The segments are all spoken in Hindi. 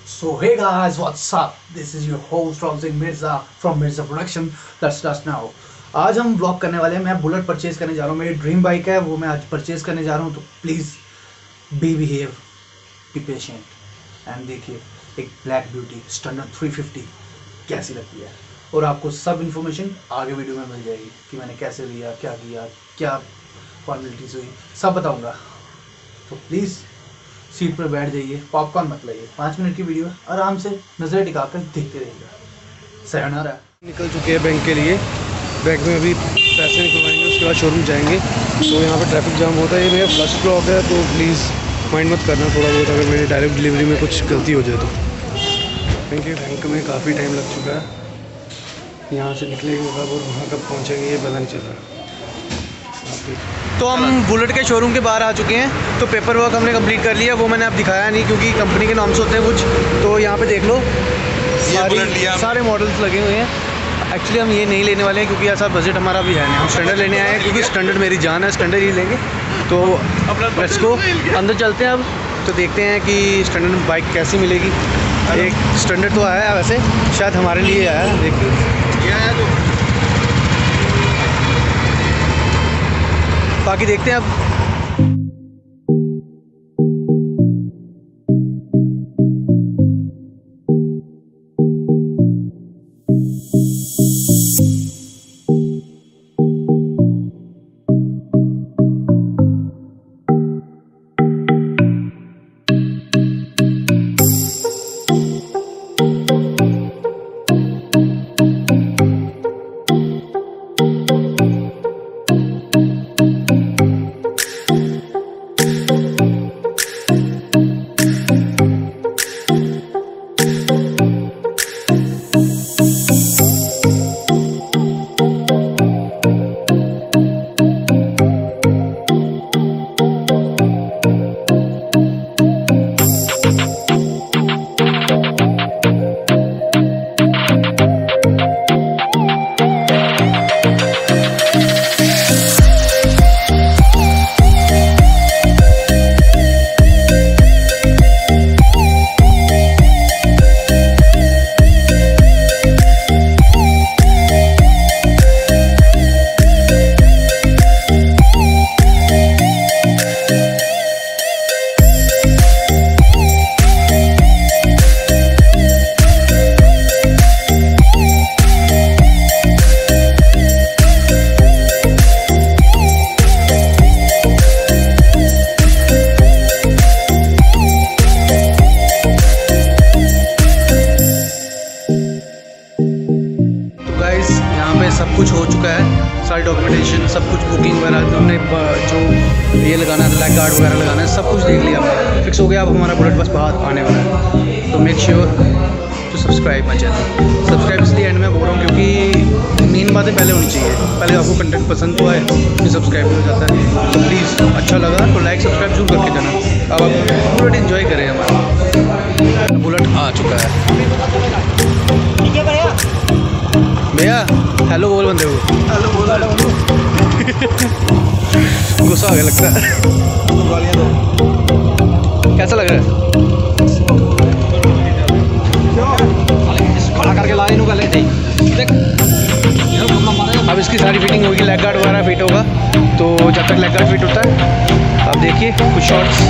So hey guys, what's up? This is your host Ramsing Mirza from Mirza Production. Let's start now. आज हम ब्लॉग करने वाले हैं। मैं बुलेट परचेज करने जा रहा हूँ। मेरी ड्रीम बाइक है, वो मैं आज परचेज करने जा रहा हूँ। तो please be behave, be patient and देखिए एक ब्लैक ब्यूटी स्टैंडर्ड 350 कैसी लगती है। और आपको सब इन्फॉर्मेशन आगे वीडियो में मिल जाएगी कि मैंने कैसे लिया, क्या किया, क्या फॉर्मेलिटीज़ हुई, सब बताऊँगा। तो प्लीज़ सीट पर बैठ जाइए, पॉपकॉर्न मत लाइए। 5 मिनट की वीडियो है, आराम से नज़र टिकाकर देखते रहिएगा। सहना निकल चुके हैं बैंक के लिए। बैंक में अभी पैसे निकलवाएंगे, उसके बाद शोरूम जाएंगे। तो यहाँ पे ट्रैफिक जाम होता है। ये मेरा फर्स्ट ब्लॉग है, तो प्लीज़ माइंड मत करना थोड़ा बहुत अगर मेरी डायरेक्ट डिलीवरी में कुछ गलती हो जाए तो। Thank you. बैंक में काफ़ी टाइम लग चुका है। यहाँ से निकलेंगे कब और वहाँ कब पहुँचेंगे ये पता नहीं चल रहा। तो हम बुलेट के शोरूम के बाहर आ चुके हैं। तो पेपर वर्क हमने कंप्लीट कर लिया, वो मैंने अब दिखाया नहीं क्योंकि कंपनी के नाम से होते हैं कुछ। तो यहाँ पे देख लो सारे मॉडल्स लगे हुए हैं। एक्चुअली हम ये नहीं लेने वाले हैं क्योंकि ऐसा बजट हमारा भी है नहीं। हम स्टैंडर्ड लेने आए हैं क्योंकि स्टैंडर्ड मेरी जान है, स्टैंडर्ड ही लेंगे। तो लेट्स गो, अंदर चलते हैं अब। तो देखते हैं कि स्टैंडर्ड बाइक कैसी मिलेगी। एक स्टैंडर्ड तो आया है, वैसे शायद हमारे लिए आया है। देखिए बाकी देखते हैं अब। सब कुछ हो चुका है, सारी डॉक्यूमेंटेशन, सब कुछ बुकिंग वगैरह हमने जो ये लगाना है, लैग गार्ड वगैरह लगाना है, सब कुछ देख लिया हमने, फिक्स हो गया। अब हमारा बुलेट बस बाहर आने वाला है। तो make sure to subscribe my channel. Subscribe इसलिए एंड में बोल रहा हूँ क्योंकि मेन बातें पहले होनी चाहिए। पहले आपको कंटेंट पसंद तो आए फिर सब्सक्राइब हो जाता है। तो प्लीज़ अच्छा लगा तो लाइक सब्सक्राइब जरूर करके जाना। अब आप बुलेट इन्जॉय करें। हमारा बुलेट आ चुका है। ठीक है भैया, हेलो बोल बंदे को। हेलो बोल। गुस्सा आ गया लगता है। कैसा लग रहा है? खड़ा करके ला इनू कर लेते। अब इसकी सारी फिटिंग होगी, लेग गार्ड वगैरह फिट होगा। तो जब तक लेग गार्ड फिट होता है, अब देखिए कुछ शॉट्स।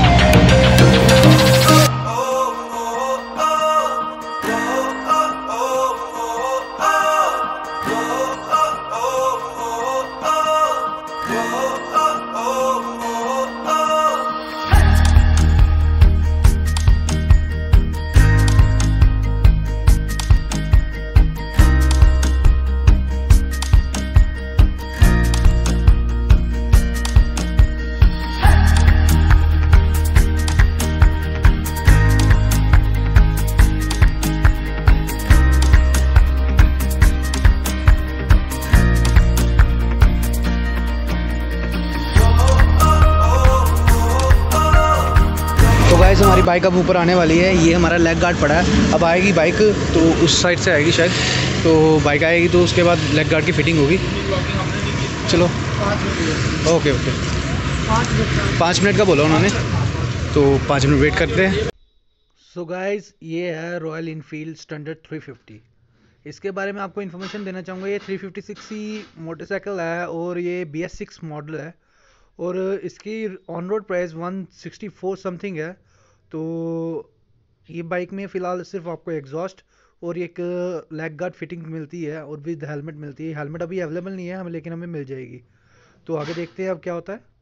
गाइस हमारी बाइक अब ऊपर आने वाली है। ये हमारा लेग गार्ड पड़ा है, अब आएगी बाइक तो उस साइड से आएगी शायद। तो बाइक आएगी तो उसके बाद लेग गार्ड की फिटिंग होगी। चलो ओके ओके 5 मिनट का बोला उन्होंने, तो 5 मिनट वेट करते हैं। सो गाइस, ये है रॉयल इनफील्ड स्टैंडर्ड 350। इसके बारे में आपको इन्फॉर्मेशन देना चाहूँगा। ये 356 सी मोटरसाइकिल है और ये BS6 मॉडल है और इसकी ऑन रोड प्राइस 164 समथिंग है। तो ये बाइक में फ़िलहाल सिर्फ आपको एग्जॉस्ट और एक लेग गार्ड फिटिंग मिलती है और विद हेलमेट मिलती है। हेलमेट अभी अवेलेबल नहीं है हमें, लेकिन हमें मिल जाएगी। तो आगे देखते हैं अब क्या होता है।